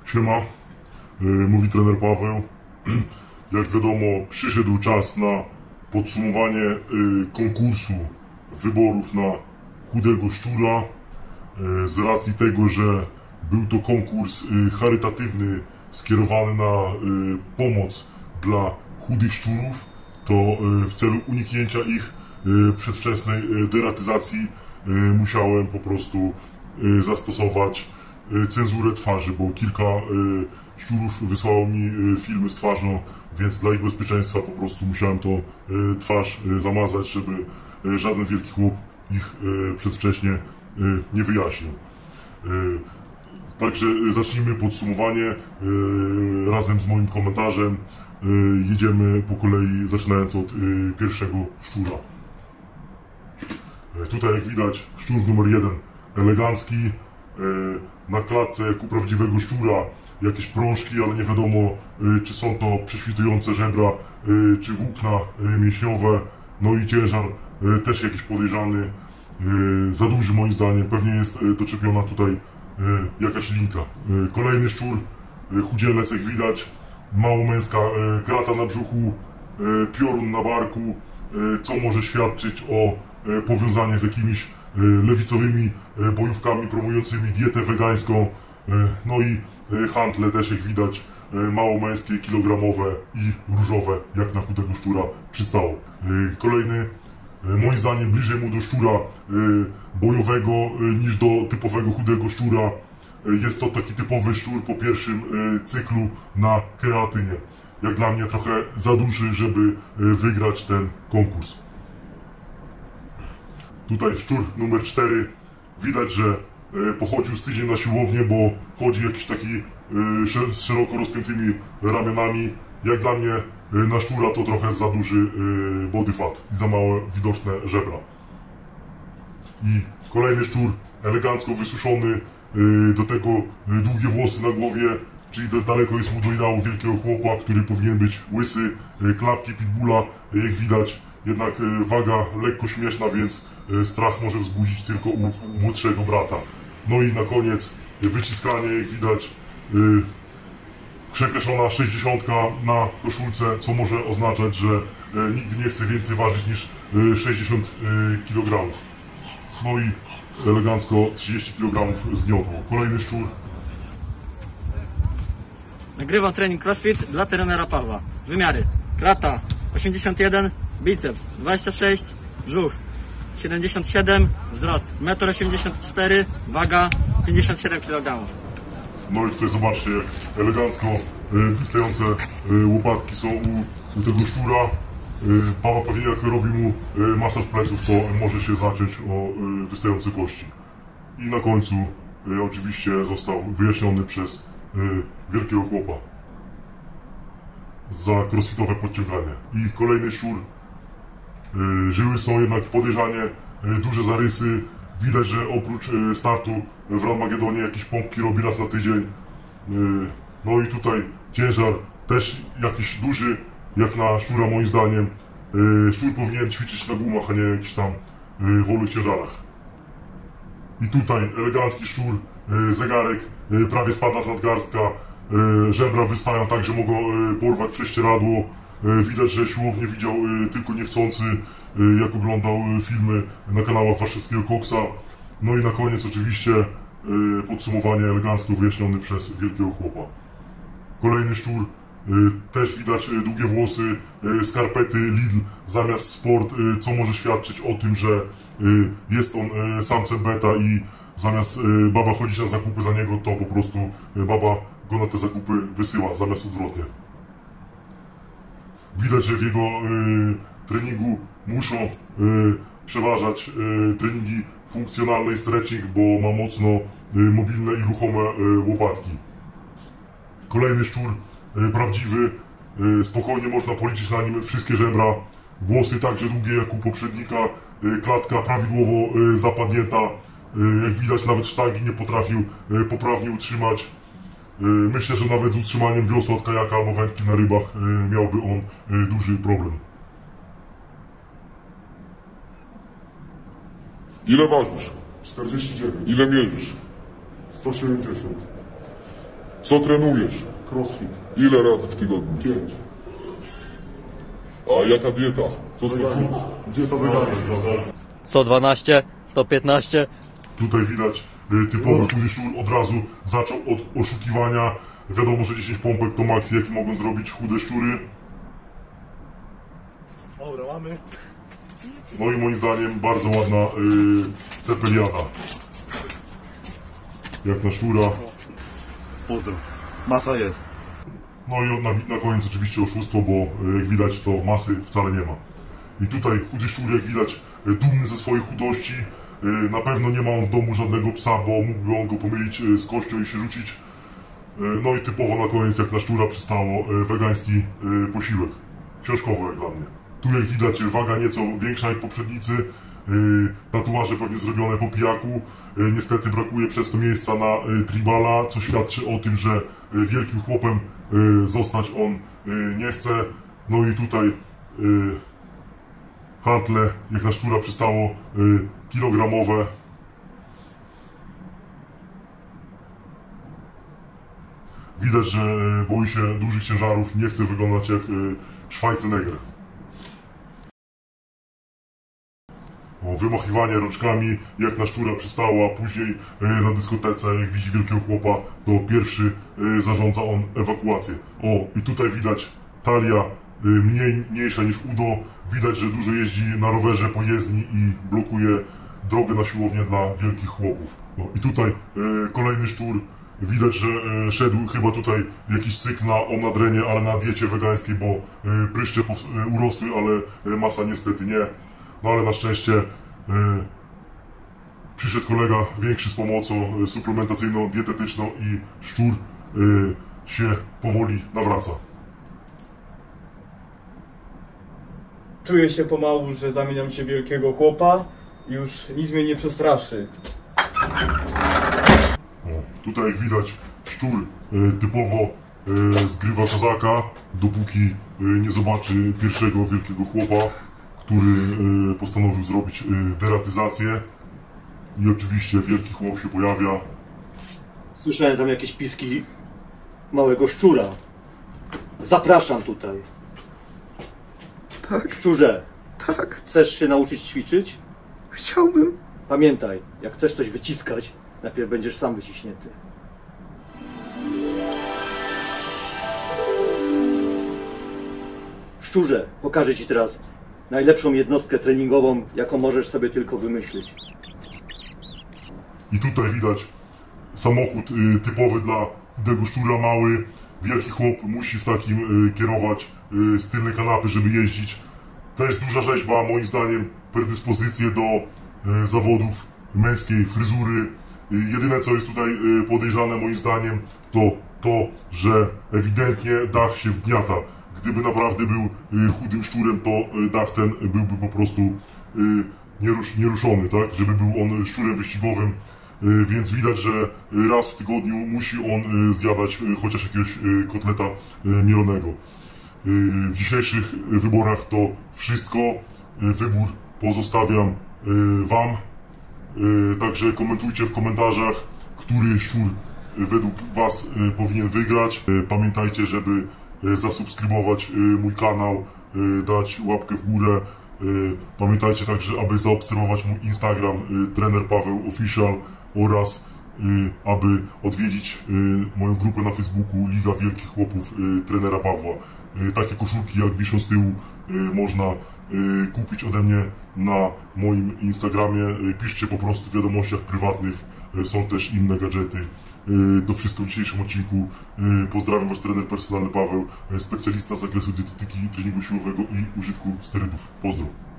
Siema, mówi trener Paweł. Jak wiadomo, przyszedł czas na podsumowanie konkursu wyborów na chudego szczura. Z racji tego, że był to konkurs charytatywny skierowany na pomoc dla chudych szczurów, to w celu uniknięcia ich przedwczesnej deratyzacji musiałem po prostu zastosować cenzurę twarzy, bo kilka szczurów wysłało mi filmy z twarzą, więc dla ich bezpieczeństwa po prostu musiałem to twarz zamazać, żeby żaden wielki chłop ich przedwcześnie nie wyjaśnił. Także zacznijmy podsumowanie razem z moim komentarzem. Jedziemy po kolei, zaczynając od pierwszego szczura. Tutaj, jak widać, szczur numer 1 elegancki. Na klatce, jak u prawdziwego szczura, jakieś prążki, ale nie wiadomo, czy są to prześwitujące żebra, czy włókna mięśniowe. No i ciężar też jakiś podejrzany, za duży moim zdaniem. Pewnie jest doczepiona tutaj jakaś linka. Kolejny szczur, chudzielec, jak widać, małomęska krata na brzuchu, piorun na barku, co może świadczyć o powiązaniu z jakimiś lewicowymi bojówkami promującymi dietę wegańską. No i handle też, jak widać, małomęskie, kilogramowe i różowe, jak na chudego szczura przystało. Kolejny, moim zdaniem, bliżej mu do szczura bojowego niż do typowego chudego szczura. Jest to taki typowy szczur po pierwszym cyklu na kreatynie. Jak dla mnie trochę za duży, żeby wygrać ten konkurs. Tutaj szczur numer 4. Widać, że pochodził z tydzień na siłownię, bo chodzi jakiś taki z szeroko rozpiętymi ramionami. Jak dla mnie na szczura to trochę za duży body fat i za małe widoczne żebra. I kolejny szczur, elegancko wysuszony, do tego długie włosy na głowie, czyli daleko jest mu do ideału wielkiego chłopa, który powinien być łysy, klapki pitbulla, jak widać. Jednak waga lekko śmieszna, więc strach może wzbudzić tylko u młodszego brata. No i na koniec wyciskanie, jak widać, przekreślona 60 na koszulce, co może oznaczać, że nigdy nie chce więcej ważyć niż 60 kg. No i elegancko 30 kg zgniotło. Kolejny szczur. Nagrywam trening crossfit dla trenera Pawła. Wymiary: klata 81, biceps 26, brzuch 77, wzrost 1,84 m, waga 57 kg. No i tutaj zobaczcie, jak elegancko wystające łopatki są u tego szczura. Baba pewnie, jak robi mu masaż pleców, to może się zacząć o wystające kości. I na końcu oczywiście został wyjaśniony przez wielkiego chłopa za crossfitowe podciąganie. I kolejny szczur. Żyły są jednak podejrzanie duże zarysy. Widać, że oprócz startu w Ranmagedonie jakieś pompki robi raz na tydzień. No i tutaj ciężar też jakiś duży, jak na szczura moim zdaniem. Szczur powinien ćwiczyć na gumach, a nie jakichś tam wolnych ciężarach. I tutaj elegancki szczur, zegarek prawie spada z nadgarstka, żebra wystają tak, że mogą porwać prześcieradło. Widać, że siłownię widział tylko niechcący, jak oglądał filmy na kanałach warszawskiego Koksa. No i na koniec oczywiście podsumowanie elegancko wyjaśnione przez wielkiego chłopa. Kolejny szczur, też widać długie włosy, skarpety Lidl zamiast Sport, co może świadczyć o tym, że jest on samcem beta i zamiast baba chodzić na zakupy za niego, to po prostu baba go na te zakupy wysyła, zamiast odwrotnie. Widać, że w jego treningu muszą przeważać treningi funkcjonalne i stretching, bo ma mocno mobilne i ruchome łopatki. Kolejny szczur, prawdziwy, spokojnie można policzyć na nim wszystkie żebra. Włosy także długie jak u poprzednika, klatka prawidłowo zapadnięta. Jak widać, nawet sztangi nie potrafił poprawnie utrzymać. Myślę, że nawet z utrzymaniem wiosła od kajaka albo wędki na rybach miałby on duży problem. Ile ważysz? 49. Ile mierzysz? 170. Co trenujesz? Crossfit. Ile razy w tygodniu? 5. A jaka dieta? Co stosujesz? Dieta wegańska. 112, 115. Tutaj widać typowy chudy szczur od razu zaczął od oszukiwania. Wiadomo, że 10 pompek to maks, jaki mogą zrobić chude szczury. Dobra, mamy. No i moim zdaniem bardzo ładna cepeliada. Jak na szczura. Pozdro. Masa jest. No i na koniec oczywiście oszustwo, bo jak widać to masy wcale nie ma. I tutaj chudy szczur, jak widać, dumny ze swojej chudości. Na pewno nie ma on w domu żadnego psa, bo mógłby on go pomylić z kością i się rzucić. No i typowo na koniec, jak na szczura przystało, wegański posiłek. Książkowo jak dla mnie. Tu jak widać waga nieco większa jak poprzednicy. Tatuaże pewnie zrobione po pijaku. Niestety brakuje przez to miejsca na tribala, co świadczy o tym, że wielkim chłopem zostać on nie chce. No i tutaj hantle, jak na szczura przystało, kilogramowe. Widać, że boi się dużych ciężarów, nie chce wyglądać jak Schwarzenegger. Wymachiwanie rączkami, jak na szczura przystało, a później na dyskotece, jak widzi wielkiego chłopa, to pierwszy zarządza on ewakuację. O, i tutaj widać talia mniejsza niż udo. Widać, że dużo jeździ na rowerze po jezdni i blokuje drogę na siłownię dla wielkich chłopów. O, i tutaj kolejny szczur. Widać, że szedł chyba tutaj jakiś cykl na omnadrenie, ale na diecie wegańskiej, bo pryszcze urosły, ale masa niestety nie. No ale na szczęście przyszedł kolega większy z pomocą suplementacyjną, dietetyczną i szczur się powoli nawraca. Czuję się pomału, że zamieniam się w wielkiego chłopa. Już nic mnie nie przestraszy. O, tutaj jak widać szczur typowo zgrywa kozaka, dopóki nie zobaczy pierwszego wielkiego chłopa, który postanowił zrobić deratyzację. I oczywiście wielki chłop się pojawia. Słyszałem tam jakieś piski małego szczura. Zapraszam tutaj. Tak, Szczurze, tak, chcesz się nauczyć ćwiczyć? chciałbym. Pamiętaj, jak chcesz coś wyciskać, najpierw będziesz sam wyciśnięty. Szczurze, pokażę ci teraz najlepszą jednostkę treningową, jaką możesz sobie tylko wymyślić. I tutaj widać samochód typowy dla chudego szczura, mały. Wielki chłop musi w takim kierować z tylnej kanapy, żeby jeździć. Też duża rzeźba, moim zdaniem, predyspozycje do zawodów męskiej fryzury. Jedyne co jest tutaj podejrzane moim zdaniem to, że ewidentnie dach się wgniata. Gdyby naprawdę był chudym szczurem, to dach ten byłby po prostu nieruszony, tak? Żeby był on szczurem wyścigowym. Więc widać, że raz w tygodniu musi on zjadać chociaż jakiegoś kotleta mielonego. W dzisiejszych wyborach to wszystko. Wybór pozostawiam Wam. Także komentujcie w komentarzach, który szczur według Was powinien wygrać. Pamiętajcie, żeby zasubskrybować mój kanał, dać łapkę w górę. Pamiętajcie także, aby zaobserwować mój Instagram Trener Paweł Official oraz aby odwiedzić moją grupę na Facebooku Liga Wielkich Chłopów Trenera Pawła. Takie koszulki jak wiszą z tyłu można kupić ode mnie na moim Instagramie. Piszcie po prostu w wiadomościach prywatnych, są też inne gadżety. To wszystko w dzisiejszym odcinku. Pozdrawiam Wasz trener personalny Paweł, specjalista z zakresu dietetyki, treningu siłowego i użytku sterydów. Pozdro!